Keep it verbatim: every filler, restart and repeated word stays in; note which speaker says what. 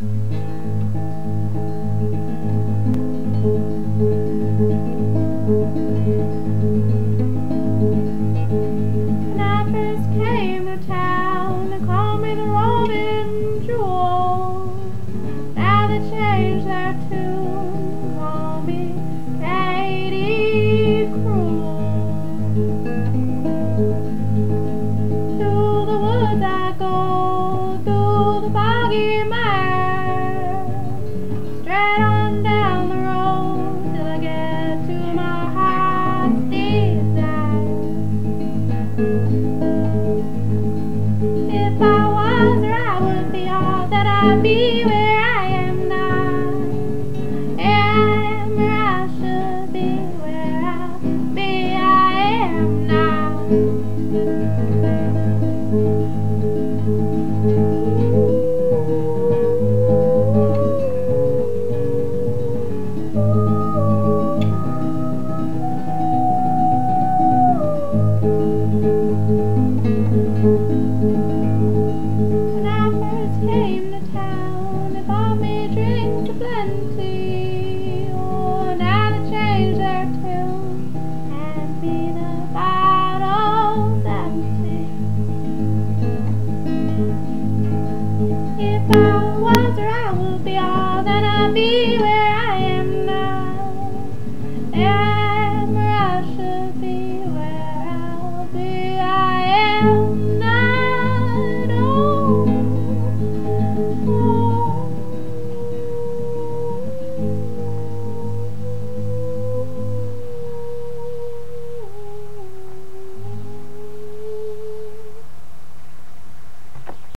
Speaker 1: When I first came to town, they called me the Rolling Jewel. Now they changed their tune, call me Katie Cruel. Through the woods I go, through the boggy mire, straight on down the road till I get to my heart's desire. If I was where I would be, all that I'd be where I am now. Yeah, I am where I should be, where I'll be, I am now. When I first came to town, they bought me drinks aplenty. Oh, now they changed their tune, and me the bottles empty. If I was where I would be, all